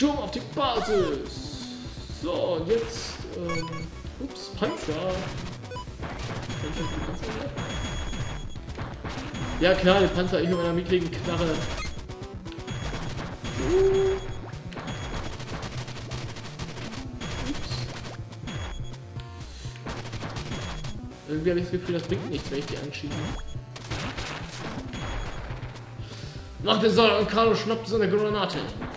Sturm auf die Basis. So, und jetzt, ups, Panzer. Ja klar, der Panzer, ich mit meiner mickrigen Knarre. Irgendwie habe ich das Gefühl, das bringt nichts, wenn ich die anschiebe. Nach der Säule und Carlo schnappt so eine Granate.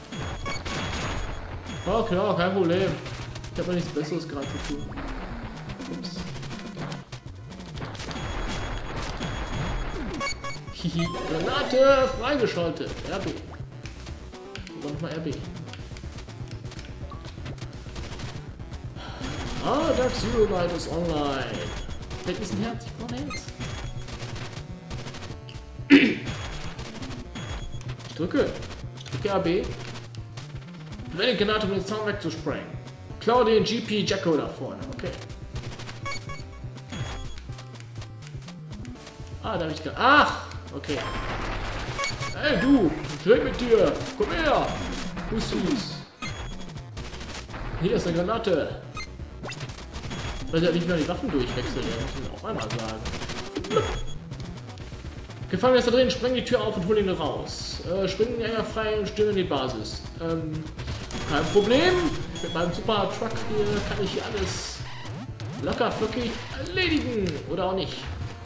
Oh klar, kein Problem. Ich habe nichts Besseres gerade zu tun. Ups. Hihi, Granate freigeschaltet. RB. Oder nochmal RB. Ah, Dark Zero Light ist online. Vielleicht ist ein Herz, ich brauche ein Herz. Ich drücke AB. Wenn die Granate, um den Zaun wegzusprengen. Klau den GP Jacko da vorne, okay. Ah, da habe ich gerade. Ach! Okay. Hey du! Ich red mit dir! Komm her! Pussies! Hier ist eine Granate! Weil er nicht mehr die Waffen durchwechselt, ja, muss man auch einmal sagen. Gefangener ist da drin, spreng die Tür auf und hol ihn raus. Springen ja frei und stürmen in die Basis. Kein Problem. Mit meinem Super Truck hier kann ich hier alles locker flockig erledigen. Oder auch nicht.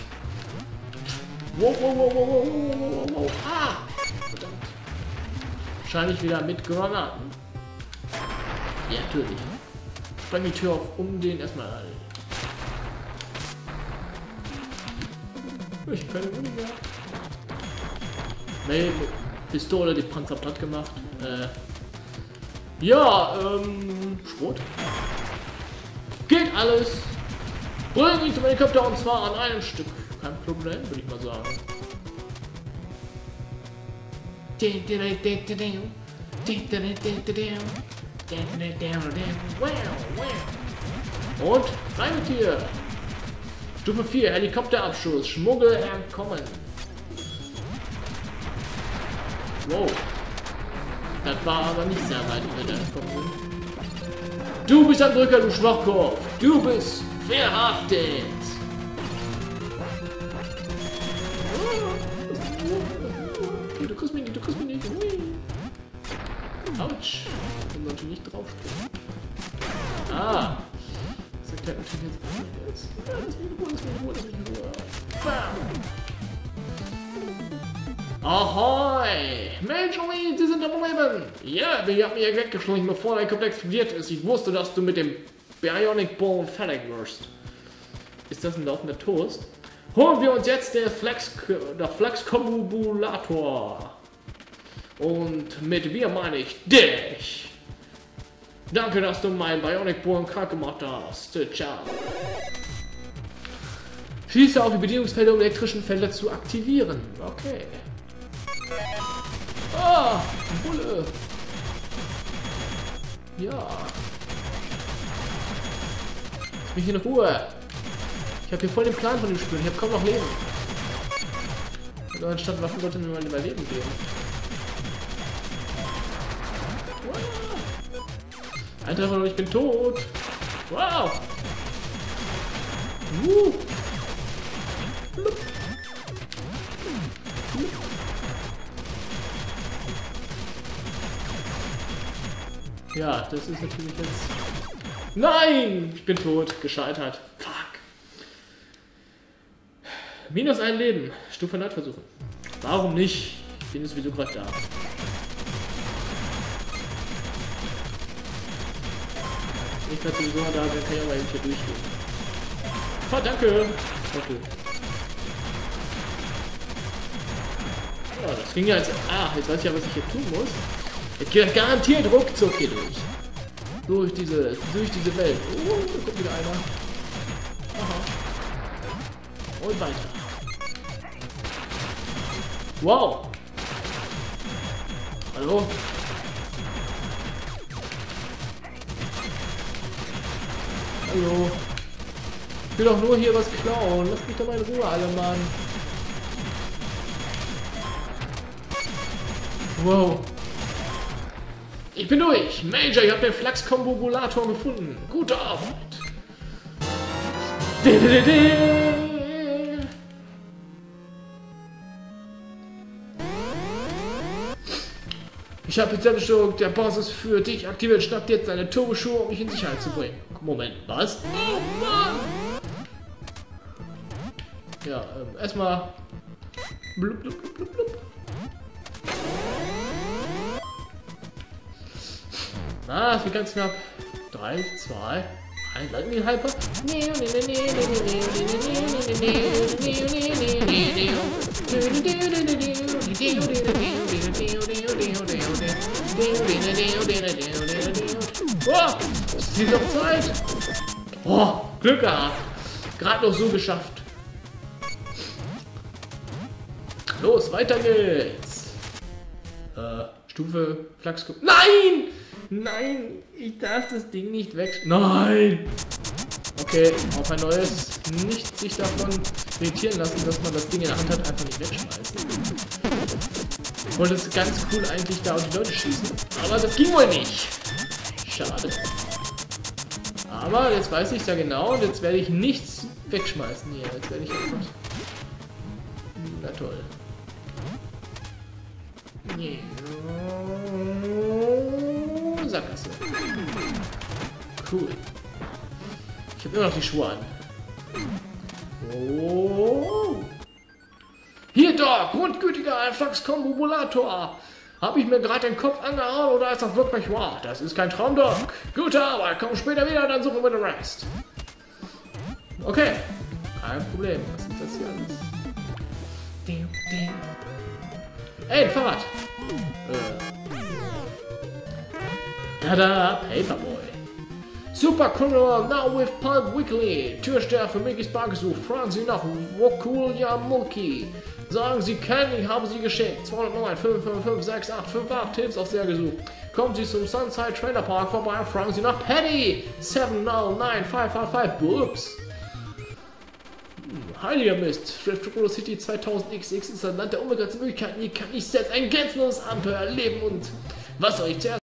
Wow, wow, wow, wow, wow, wow, wow. Ah! Verdammt. Wahrscheinlich wieder mit Granaten. Ja, natürlich. Spreng die Tür auf, um den erstmal. Ich kann keine Uni mehr. Nee, Pistole, die Panzer platt gemacht. Ja, Schrot. Geht alles. Bring ihn zum Helikopter und zwar an einem Stück. Kein Problem, würde ich mal sagen. Und rein mit dir. Stufe 4, Helikopterabschuss, Schmuggel entkommen. Wow. Das war aber nicht sehr weit, wenn wir da entkommen sind. Du bist ein Drücker, du Schwachkopf. Du bist verhaftet. Du kriegst mich nicht, du kriegst mich nicht. Autsch. Ich sollte nicht draufspringen. Ah. Das erklärt natürlich jetzt einiges. Ja, lass mich in Ruhe, lass mich in Ruhe, lass mich in Ruhe. Bam. Ahoi! Major Lee, Sie sind am Leben! Ja, wir haben mich weggeschlichen, bevor dein Kopf explodiert ist. Ich wusste, dass du mit dem Bionic Bone fertig wirst. Ist das ein laufender Toast? Holen wir uns jetzt den Flex-Kombulator. Und mit wir meine ich dich. Danke, dass du meinen Bionic Bone krank gemacht hast. Ciao. Schieße auf die Bedienungsfelder, um elektrischen Felder zu aktivieren. Okay. Ah, Bulle. Ja. Lass mich in Ruhe. Ich habe hier voll den Plan von dem Spiel. Ich habe kaum noch Leben. Also anstatt Waffen sollte mir mal Überleben geben. Wow. Alter, ich bin tot. Wow. Ja, das ist natürlich jetzt... Nein! Ich bin tot. Gescheitert. Fuck. Minus ein Leben. Stufe 9 versuchen. Warum nicht? Ich bin jetzt sowieso gerade da. Ich kann sowieso da, dann kann ich aber hier durchgehen. Oh, danke! Okay. Ja, das ging ja jetzt... Ah, jetzt weiß ich ja, was ich hier tun muss. Jetzt geht garantiert ruckzuck hier durch. Durch diese Welt. Oh, da kommt wieder einer. Aha. Und weiter. Wow. Hallo? Hallo? Ich will doch nur hier was klauen. Lass mich doch mal in Ruhe, alle Mann. Wow. Ich bin durch. Major, ich habe den Flachs-Kombobulator gefunden. Gute Arbeit. Ich habe jetzt Selbststörung der Basis für dich aktiviert. Schnappt jetzt deine Turboschuhe, um mich in Sicherheit zu bringen. Moment, was? Oh Mann! Ja, erstmal. Blub, blub, blub, blub, blub. Na, es wird ganz knapp. 3, 2, 1, Lightning Hyper. Oh, ist die noch Zeit? Oh, Glück gehabt. Gerade noch so geschafft. Los, weiter geht's. Stufe Flachs. Nein! Nein! Ich darf das Ding nicht weg. Nein! Okay, auf ein neues. Nicht sich davon irritieren lassen, dass man das Ding in der Hand hat, einfach nicht wegschmeißen. Ich wollte es ganz cool eigentlich da auf die Leute schießen. Aber das ging wohl nicht. Schade. Aber jetzt weiß ich ja genau und jetzt werde ich nichts wegschmeißen hier. Jetzt werde ich einfach. Na toll. Sackgasse. Cool. Ich habe immer noch die Schuhe an. Oh. Hier doch, grundgütiger Flachs-Kombobulator. Habe ich mir gerade den Kopf angehauen oder ist das wirklich wahr? Das ist kein Traum, Doc. Gute Arbeit, komm später wieder, dann suchen wir den Rest. Okay, kein Problem. Was ist das hier alles? Ey, ein Fahrrad. Tada, Paperboy. Super Criminal now with Pulp Weekly. Türsteher für Mickys Bar gesucht. Fragen Sie nach Wokulia Mulki. Sagen Sie kennen, ich habe Sie geschickt. 209 555 6858 Tipps auf sehr gesucht. Kommen Sie zum Sunside Trailer Park vorbei. Fragen Sie nach Paddy. 709 555 Boops. Heiliger Mist. Retro City 2000XX ist ein Land der unbegrenzten Möglichkeiten. Hier kann ich selbst ein grenzenloses Abenteuer erleben und was soll ich zuerst